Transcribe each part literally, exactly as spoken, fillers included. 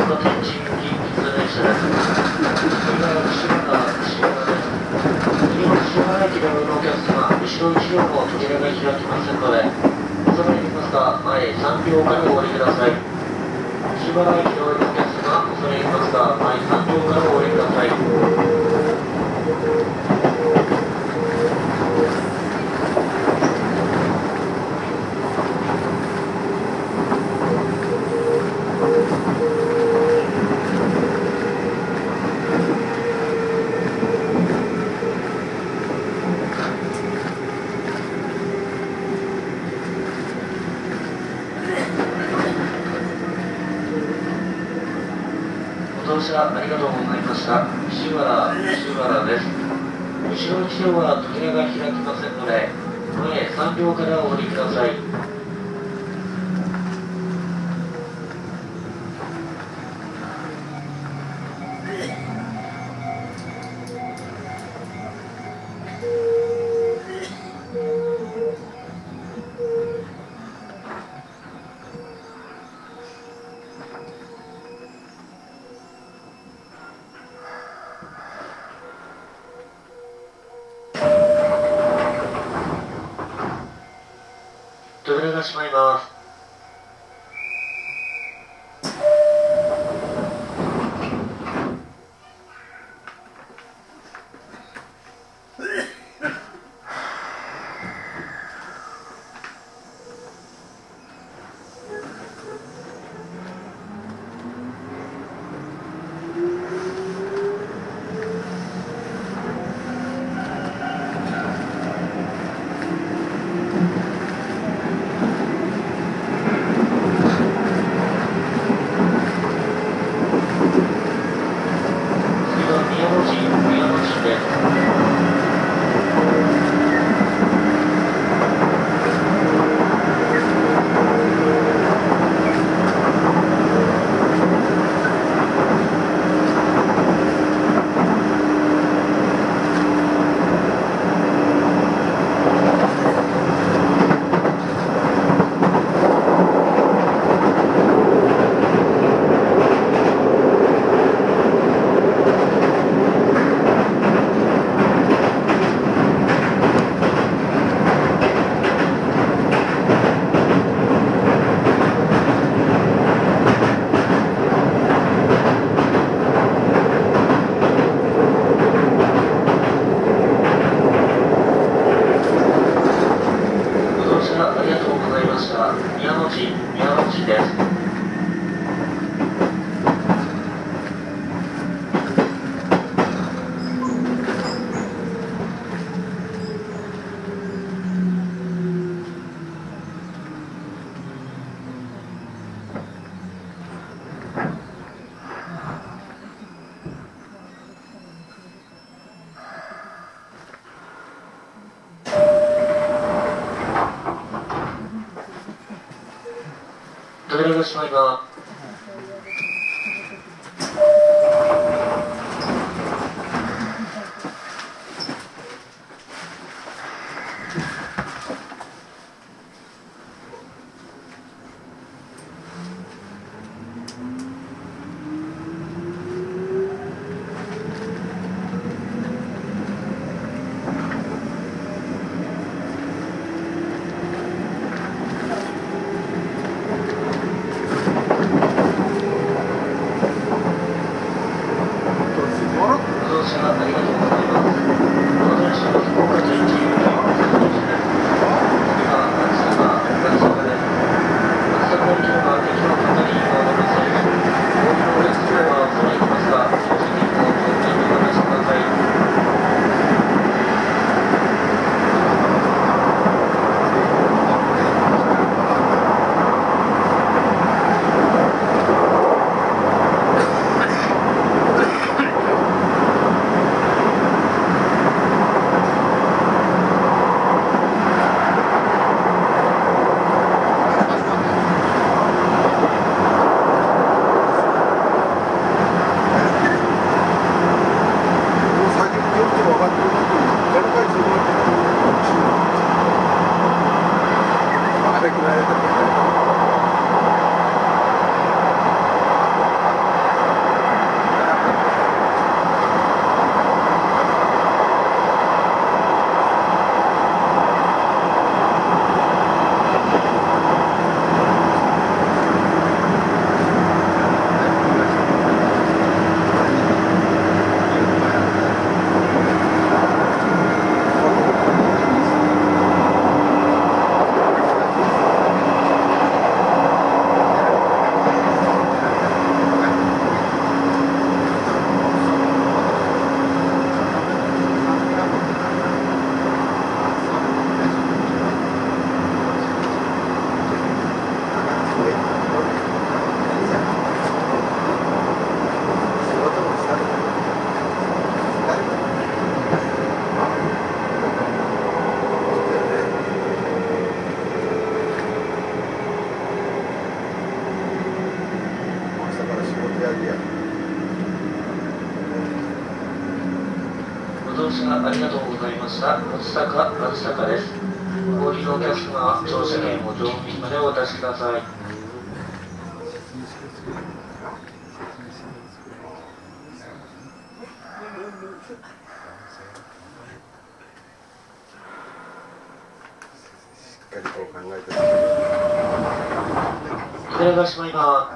岡天神行き普通電車です。次は串原串原です。次は串原駅でお乗りのお客様、後ろいち両も扉が開きませんので、恐れ入りますが、前さん両からお降りください。串原駅でお乗りのお客様、恐れ入りますが、前さん両からお降りください。ご乗車ありがとうございました。串原、串原です。後ろいち両は扉が開きませんので、前さん両からお降りください。扉が閉まります。扉が閉まります。 ご乗車ありがとうございました。松坂松坂です。お降りのお客様は乗車券を乗務員までお渡しください。扉が閉まります。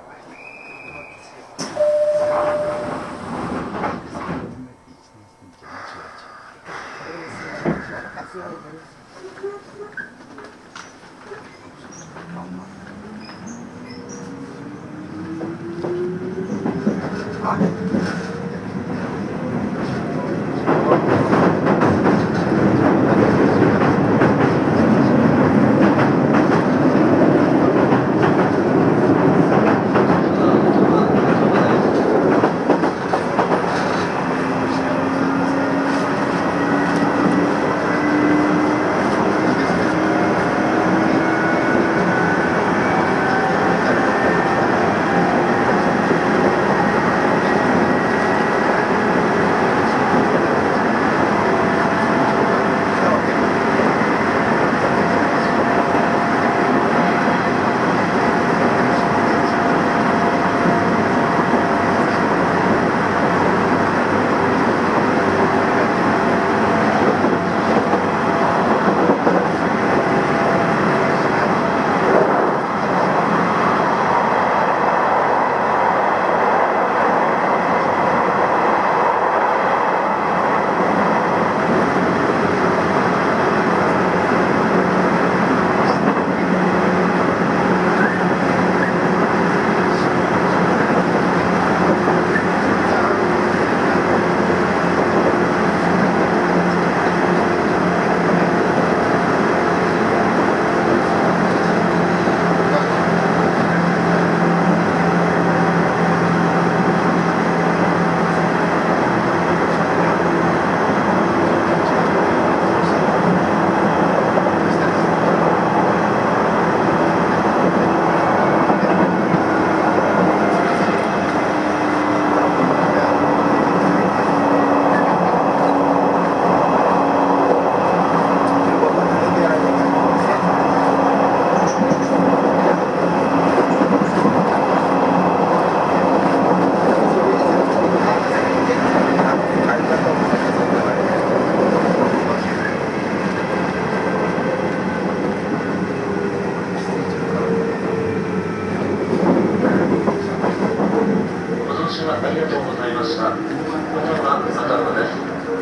ありがとうございました。こちらは片野です。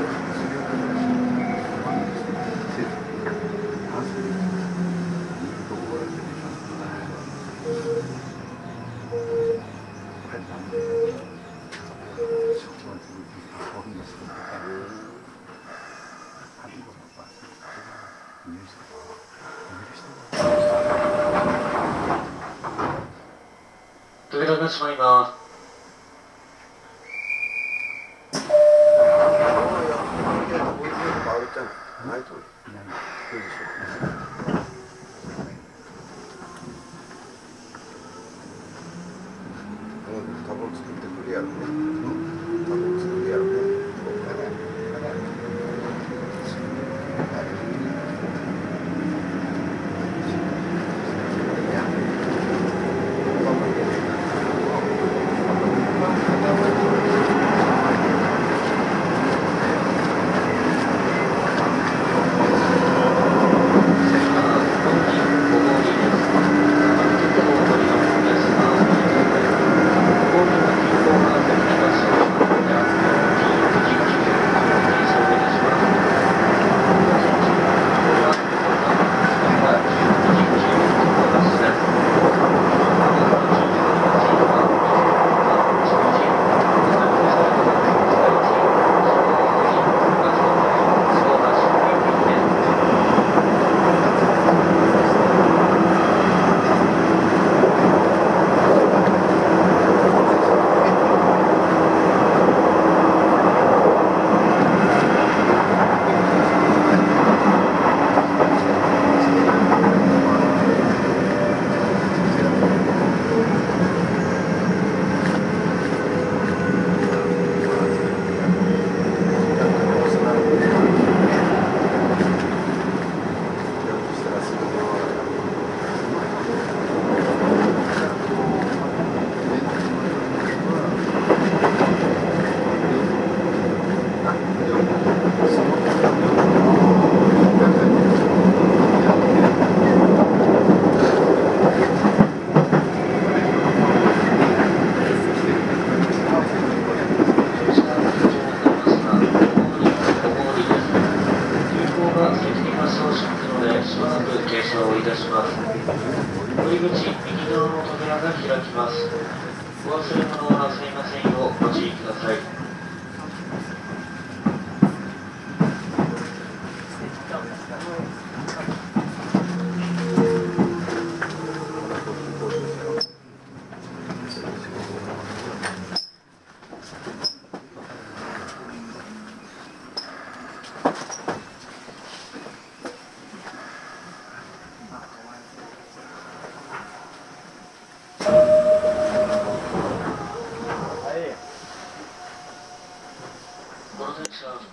扉が閉まります。 多分作ってくるやろね。多分作るやろね。 ごお忘れ物はすいませんようお注意ください。この電車